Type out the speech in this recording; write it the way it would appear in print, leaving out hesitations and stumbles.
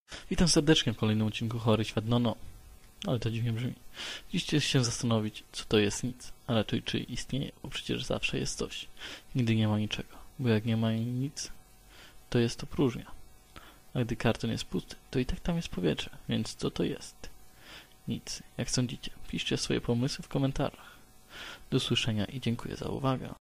Witam serdecznie w kolejnym odcinku Chory Świat. No, ale to dziwnie brzmi. Dziś chcę się zastanowić, co to jest nic, ale to i czy istnieje, bo przecież zawsze jest coś. Nigdy nie ma niczego, bo jak nie ma nic, to jest to próżnia. A gdy karton jest pusty, to i tak tam jest powietrze, więc co to jest? Nic. Jak sądzicie? Piszcie swoje pomysły w komentarzach. Do usłyszenia i dziękuję za uwagę.